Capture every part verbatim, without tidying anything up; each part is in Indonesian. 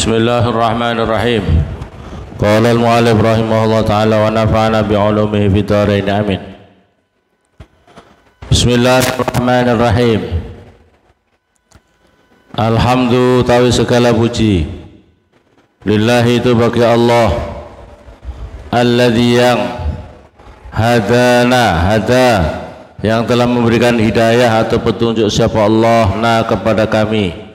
Bismillahirrahmanirrahim. Qala al-mu'allif rahimahullah ta'ala wa nafa'ana bi'ulumihi fid dharain amin. Bismillahirrahmanirrahim. Alhamdulillah tawi segala puji lillahi itu bagi Allah alladzi yang hadana hada yang telah memberikan hidayah atau petunjuk siapa Allah na kepada kami.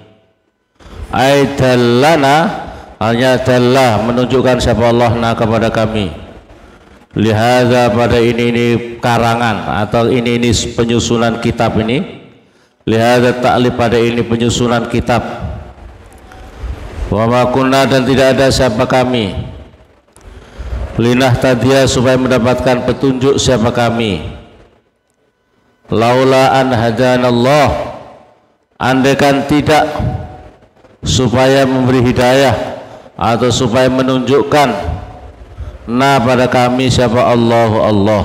Aidallana hanya dallah menunjukkan siapa Allah na kepada kami. Lihaza pada ini ini karangan atau ini ini penyusunan kitab ini. Lihaza ta'lif pada ini penyusunan kitab. Wa ma kunna dan tidak ada siapa kami. Linah tadiya supaya mendapatkan petunjuk siapa kami. Laula an hadanallah andaikan tidak supaya memberi hidayah atau supaya menunjukkan na pada kami siapa Allah Allah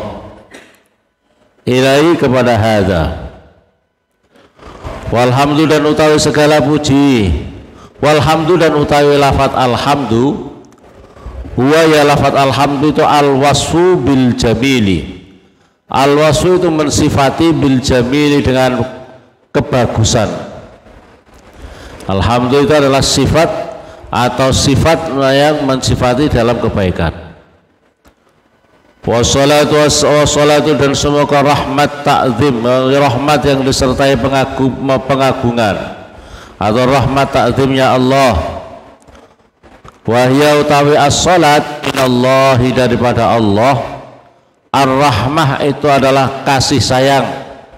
ilahi kepada hadza walhamdu dan utawi segala puji walhamdu dan utawi lafaz alhamdu huwa ya lafaz alhamdu itu al wasfu bil jamili al wasfu itu mensifati bil jamili dengan kebagusan. Alhamdulillah itu adalah sifat atau sifat yang mensifati dalam kebaikan. Wassalatu wassalatu dan semoga rahmat ta'zim, rahmat yang disertai pengagum, pengagungan atau rahmat ta'zimnya Allah. Wahya utawi as-salat minallahi daripada Allah. Ar-rahmah itu adalah kasih sayang.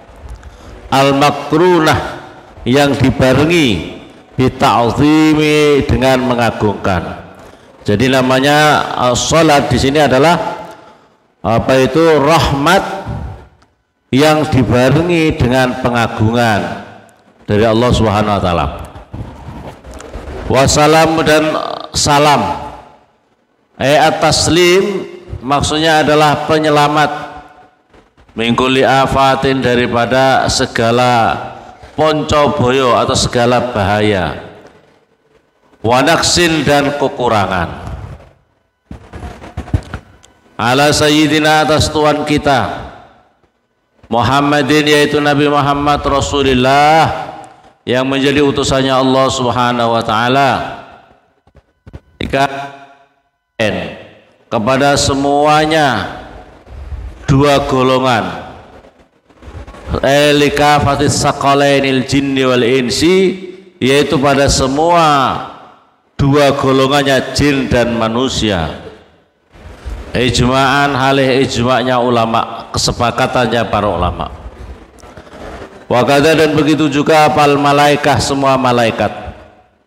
Al-makrunah yang dibarengi bita'zimi dengan mengagungkan. Jadi namanya salat di sini adalah apa itu rahmat yang dibarengi dengan pengagungan dari Allah Subhanahu wa taala. Wassalam dan salam. Eh at-taslim maksudnya adalah penyelamat min kulli afatin daripada segala ponco boyo atau segala bahaya wanaksin dan kekurangan ala sayyidina atas tuan kita Muhammadin yaitu Nabi Muhammad Rasulullah yang menjadi utusannya Allah Subhanahu wa taala kepada semuanya dua golongan elika fatis sakalainil jinni wal insi yaitu pada semua dua golongannya jin dan manusia ijma'an halih ijma'nya ulama kesepakatannya para ulama wakada dan begitu juga apal malaikah semua malaikat.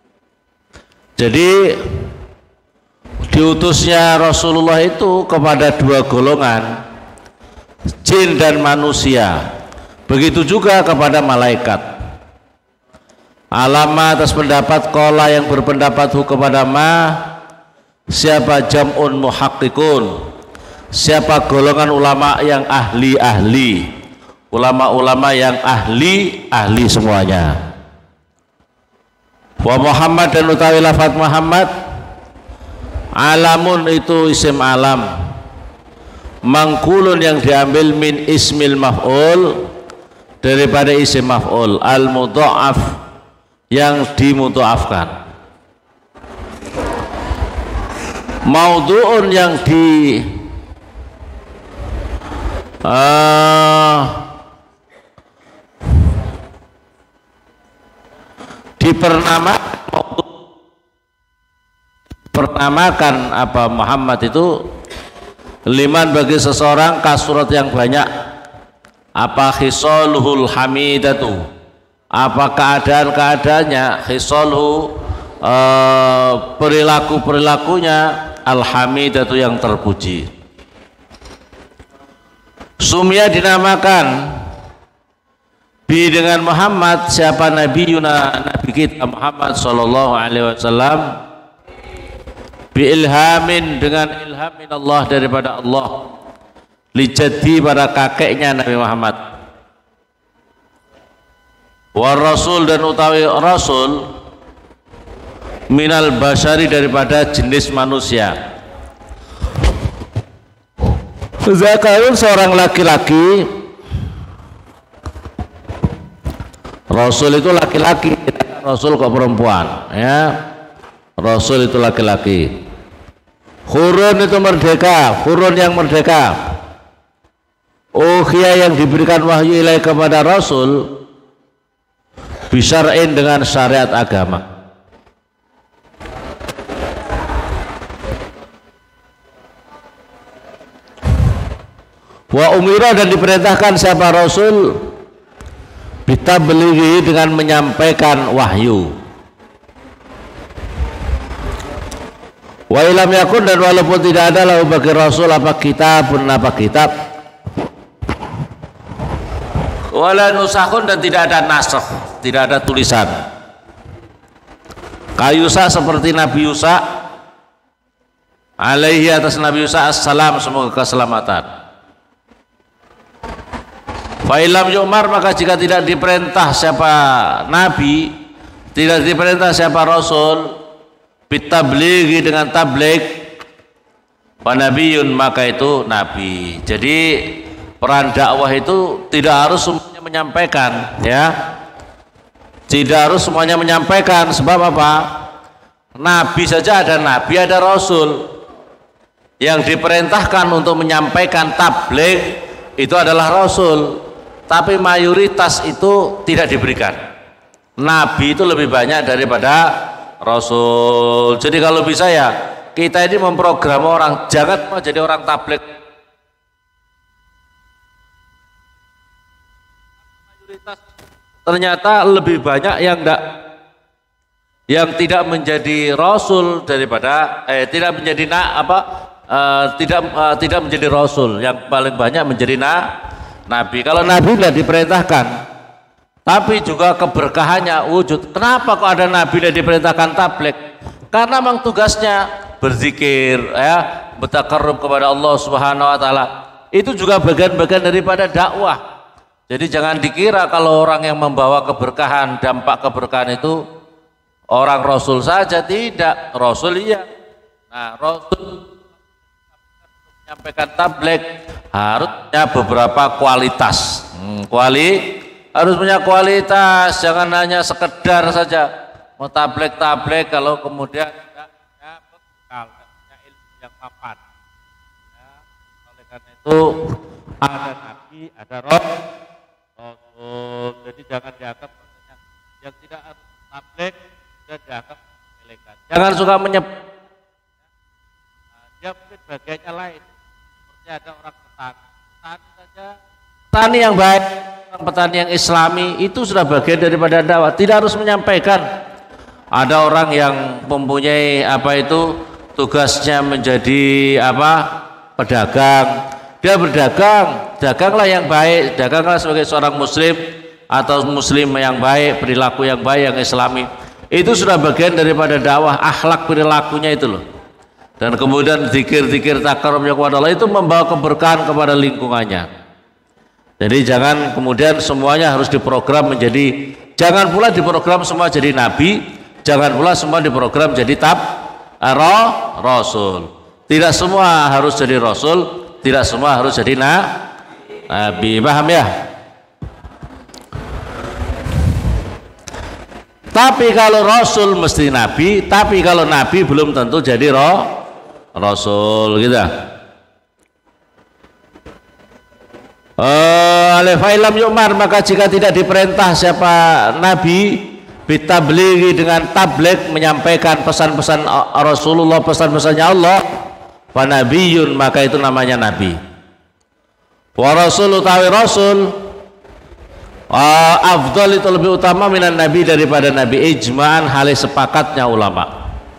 Jadi diutusnya Rasulullah itu kepada dua golongan jin dan manusia. Begitu juga kepada malaikat. Alama atas pendapat kola yang berpendapat hu kepada ma siapa jam'un muhakkikun siapa golongan ulama yang ahli-ahli ulama-ulama yang ahli-ahli semuanya. Wa Muhammad dan utawi lafaz Muhammad alamun itu isim alam mangkulun yang diambil min ismil maf'ul daripada isim maf'ul al-mudha'af yang dimudha'afkan maudhu'un yang di uh, dipernamakan pernamakan apa Muhammad itu liman bagi seseorang kasurat yang banyak apa khisaluhul hamidatu apa keadaan-keadaannya khisaluhu uh, perilaku-perilakunya alhamidatu yang terpuji. Sumya dinamakan bi dengan Muhammad siapa Nabi Yuna Nabi kita Muhammad sallallahu alaihi wasallam bi ilhamin dengan ilhamin Allah daripada Allah lijadi pada kakeknya Nabi Muhammad wa rasul dan utawi rasul minal basyari daripada jenis manusia. Zakarun seorang laki-laki, Rasul itu laki-laki, Rasul kok perempuan ya. Rasul itu laki-laki. Hurun itu merdeka, hurun yang merdeka. Ukhya yang diberikan wahyu ilai kepada Rasul bisyar'in dengan syariat agama. Wa umira dan diperintahkan siapa Rasul bitablighi dengan menyampaikan wahyu. Wa ilam yakun dan walaupun tidak ada lahu bagi Rasul apa kitab pun apa kitab, wala nusakhun dan tidak ada nasakh, tidak ada tulisan. Kayusa seperti Nabi Yusa alaihi atas Nabi Yusa assalam semoga keselamatan. Fa'ilam yu'mar maka jika tidak diperintah siapa Nabi, tidak diperintah siapa Rasul bitablighi dengan tabligh, panabiyun maka itu Nabi. Jadi peran dakwah itu tidak harus semuanya menyampaikan ya, tidak harus semuanya menyampaikan. Sebab apa? Nabi saja ada Nabi, ada Rasul. Yang diperintahkan untuk menyampaikan tabligh itu adalah Rasul, tapi mayoritas itu tidak diberikan. Nabi itu lebih banyak daripada Rasul. Jadi kalau bisa ya kita ini memprogram orang jangan mau jadi orang tabligh. Mayoritas ternyata lebih banyak yang enggak, yang tidak menjadi Rasul daripada eh tidak menjadi na apa eh, tidak eh, tidak menjadi Rasul. Yang paling banyak menjadi na Nabi. Kalau Nabi tidak diperintahkan, tapi juga keberkahannya wujud. Kenapa kok ada Nabi yang diperintahkan tabligh? Karena memang tugasnya berzikir, ya, bertakarrub kepada Allah Subhanahu Wa Taala. Itu juga bagian-bagian daripada dakwah. Jadi jangan dikira kalau orang yang membawa keberkahan, dampak keberkahan itu orang Rasul saja, tidak. Rasul iya. Nah, Rasul menyampaikan tabligh harusnya beberapa kualitas. Hmm, kuali harus punya kualitas, jangan hanya sekedar saja mau tabligh-tabligh kalau kemudian tidak punya bekal, tidak punya ilmu yang mapan. Ya, oleh karena itu ada Nabi, ada Rasul. Jadi jangan dianggap yang tidak harus tabligh dan dianggap menyepelekan. Jangan suka menyebut. Nah, dia mungkin bagiannya lain. Ada orang petani, petani saja, petani yang baik, orang petani yang Islami itu sudah bagian daripada dakwah. Tidak harus menyampaikan. Ada orang yang mempunyai apa itu tugasnya menjadi apa pedagang. Dia berdagang, daganglah yang baik, daganglah sebagai seorang Muslim atau Muslim yang baik, perilaku yang baik, yang Islami. Itu sudah bagian daripada dakwah, akhlak perilakunya itu loh. Dan kemudian zikir-zikir takarrubnya kepada Allah itu membawa keberkahan kepada lingkungannya. Jadi jangan kemudian semuanya harus diprogram menjadi, jangan pula diprogram semua jadi nabi, jangan pula semua diprogram jadi tab roh rasul. Tidak semua harus jadi rasul, tidak semua harus jadi na, nabi. Paham ya? Tapi kalau rasul mesti nabi, tapi kalau nabi belum tentu jadi roh Rasul gitu. Oleh fa'ilam yu'mar maka jika tidak diperintah siapa Nabi bitablighi dengan tabligh menyampaikan pesan-pesan Rasulullah, pesan-pesannya Allah, fa nabiyyun maka itu namanya Nabi. Wa rasul utawi Rasul afdal itu lebih utama minan Nabi daripada Nabi, ijma'an halis sepakatnya ulama.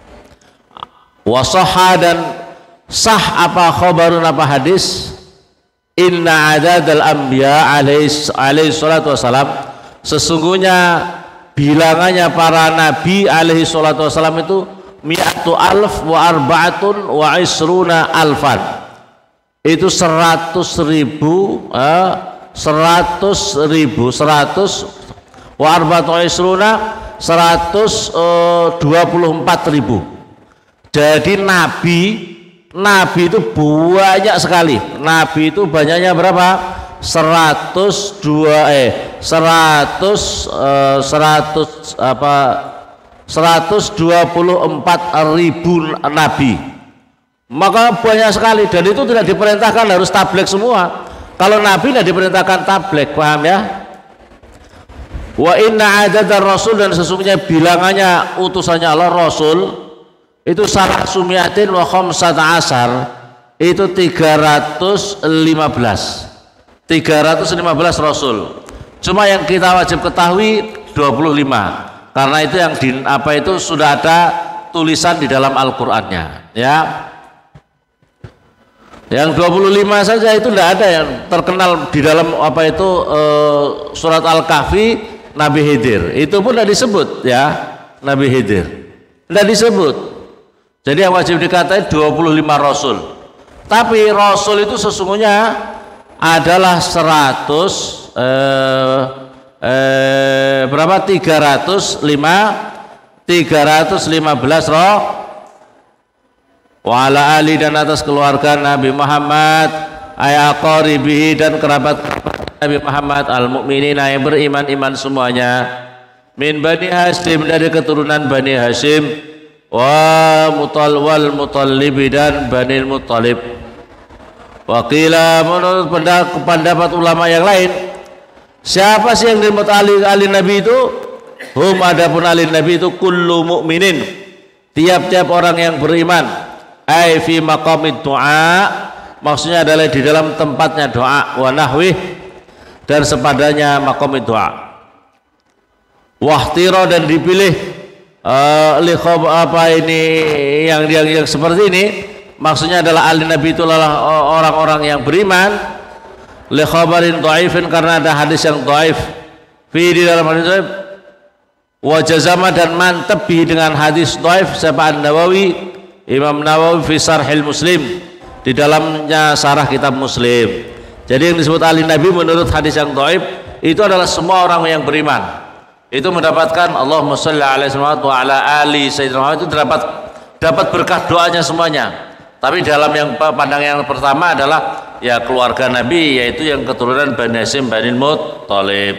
Wasahha dan sah apa khabarun apa hadis, inna adadal anbiya alaihi salatu wassalam, sesungguhnya bilangannya para nabi alaihi salatu wassalam itu mi'atu alf wa arba'atun wa isruna alfan, itu seratus ribu eh, seratus ribu seratus wa arba'atun wa isruna seratus dua puluh empat ribu. Jadi nabi nabi itu banyak sekali. Nabi itu banyaknya berapa? seratus dua eh seratus eh, seratus apa seratus dua puluh empat ribu nabi. Maka banyak sekali, dan itu tidak diperintahkan harus tablek semua. Kalau nabi tidak diperintahkan tablek, paham ya? Wa inna adadar rasul, dan sesungguhnya bilangannya utusannya Allah Rasul itu salah sumiatin wa khamsata asar, itu tiga ratus lima belas tiga ratus lima belas Rasul. Cuma yang kita wajib ketahui dua puluh lima, karena itu yang di, apa itu sudah ada tulisan di dalam Al-Qur'annya ya. Yang dua puluh lima saja itu tidak ada yang terkenal di dalam apa itu eh, surat Al-Kahfi, Nabi Khidir. Itu pun tidak disebut ya, Nabi Khidir tidak disebut. Jadi yang wajib dikatai dua puluh lima Rasul. Tapi Rasul itu sesungguhnya adalah seratus eh, eh, berapa tiga ratus lima belas roh wa ala ali, dan atas keluarga Nabi Muhammad ayaqaribihi, dan kerabat Nabi Muhammad al mukminina yang beriman iman semuanya, min Bani Hashim, dari keturunan Bani Hashim, wa mutal wal mutallibi, dan Bani Muttalib. Wakila, menurut pendapat ulama yang lain, siapa sih yang dimaksud ali, ali Nabi itu? Hum, adapun ali Nabi itu kullu mu'minin, tiap-tiap orang yang beriman, ai fi maqamid du'a, maksudnya adalah di dalam tempatnya doa, wa nahwih, dan sepadanya maqamid doa. Wahtiro, dan dipilih uh, likhob apa ini yang, yang yang seperti ini, maksudnya adalah ahli Nabi itu adalah orang-orang yang beriman, li khabarin dhaifin, karena ada hadis yang dhaif, fi di dalam hadis dhaif, wa jazama, dan mantep bi dengan hadis dhaif siapa An-Nawawi, Imam Nawawi fi Syarhil Muslim, di dalamnya syarah kitab Muslim. Jadi yang disebut ahli Nabi menurut hadis yang dhaif itu adalah semua orang yang beriman. Itu mendapatkan Allahumma shalli alaihi wa ala ali sayyidina Muhammad, itu dapat dapat berkah doanya semuanya. Tapi dalam yang pandang yang pertama adalah ya keluarga Nabi, yaitu yang keturunan Bani Hashim, Bani Muttalib.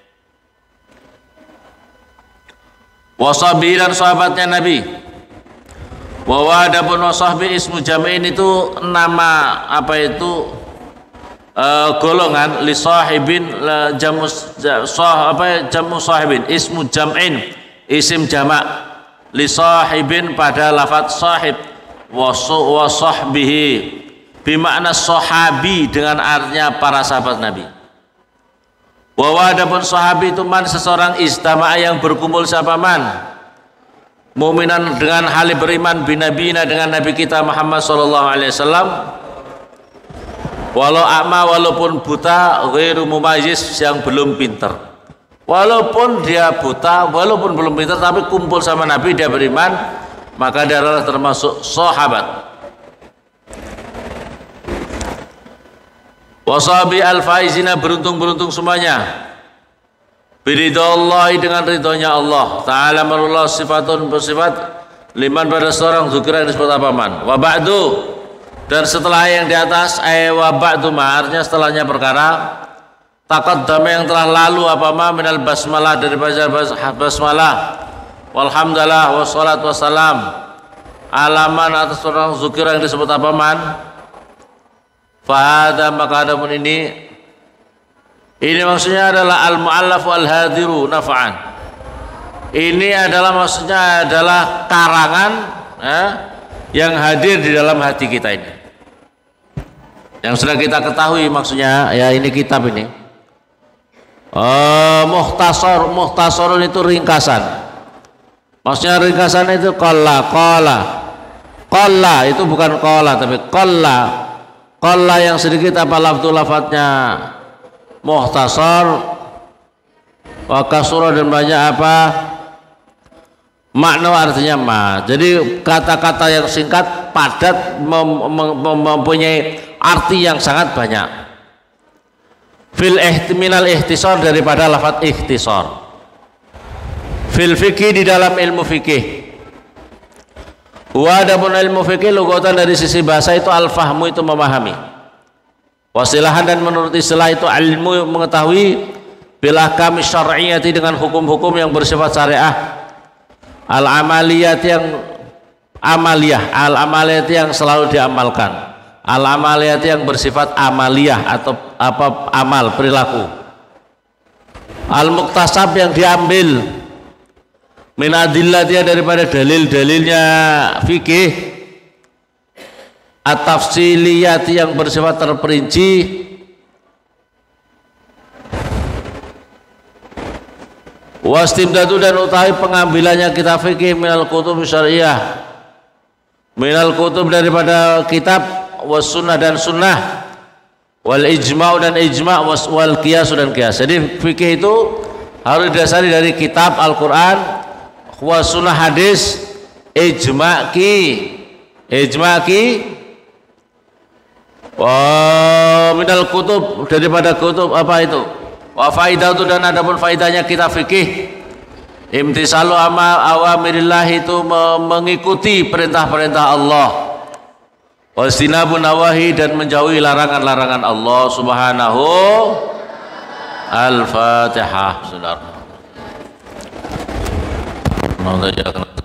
Washabi, dan sahabatnya Nabi. Wa wadapun washabi ismu jam'in, itu nama apa itu uh, golongan li sahibin jamu sah apa jamu sahibin, ismu jam'in isim jamak, li sahibin pada lafaz sahib, wa sahbihi bimakna sahabi dengan artinya para sahabat Nabi. Wa adapun sahabi itu man, seseorang istama'a yang berkumpul siapa man, mu'minan dengan hal beriman, binabina dengan Nabi kita Muhammad sallallahu alaihi wasallam, walau a'ma, walaupun buta, ghairu mumayyiz, yang belum pintar. Walaupun dia buta, walaupun belum pintar, tapi kumpul sama Nabi, dia beriman, maka dia adalah termasuk sahabat. Wasabi al-faizina, beruntung-beruntung semuanya, biridhallahi, dengan ridhonya Allah Ta'ala. Menurut sifatun, bersifat liman, pada seorang zikra yang disebut apa man. Wa ba'du, dan setelah yang di atas, ay wa ba'du ma, artinya setelahnya perkara taqaddama yang telah lalu apa ma, minal basmalah, dari baca basmalah, walhamdulillah, wassalatu wassalam alaman, atas orang zikir yang disebut apa man. Fahada, maka adapun ini ini maksudnya adalah al-mu'allaf wal-hadiru naf'an, ini adalah maksudnya adalah karangan eh, yang hadir di dalam hati kita ini, yang sudah kita ketahui maksudnya ya, ini kitab ini oh, mukhtasar, mukhtasarun itu ringkasan. Maksudnya ringkasan itu qalla, qalla, qalla itu bukan qalla tapi qalla, qalla yang sedikit apa lafzul lafadznya mukhtasar, wa kasura, dan banyak apa makna, artinya ma. Jadi kata-kata yang singkat padat mem mem mempunyai arti yang sangat banyak. Fil ihtiminal ihtisar, daripada lafadz ikhtisar. fil fikih di dalam ilmu fikih. Wa adapun ilmu fikih lugatan dari sisi bahasa itu al-fahmu itu memahami. Wasilahan dan menurut istilah itu ilmu mengetahui bil ahkam syar'iyyati dengan hukum-hukum yang bersifat syariah. Al-amaliyat yang amaliyah, al-amaliyat yang selalu diamalkan. Al-amaliyat yang bersifat amaliyah atau apa amal perilaku. Al-muktasab yang diambil min adillatiyah daripada dalil-dalilnya fikih. At-tafsiliyat yang bersifat terperinci. Wastimdadu dan utawi pengambilannya kitab fikih minal kutub syariah, minal kutub daripada kitab, was sunnah dan sunnah, wal ijma' dan ijma', was wal qiyas dan qiyas. Jadi fikih itu harus didasari dari kitab Al-Quran, was sunnah hadis, ijma' ki ijma' ki wa minal kutub daripada kutub apa itu, wa faidatu dan adapun faidahnya kitab fikih imtisalu amal awamirillah itu mengikuti perintah-perintah Allah, wastinabun nawahi dan menjauhi larangan-larangan Allah subhanahu. Al-Fatihah. Saudara.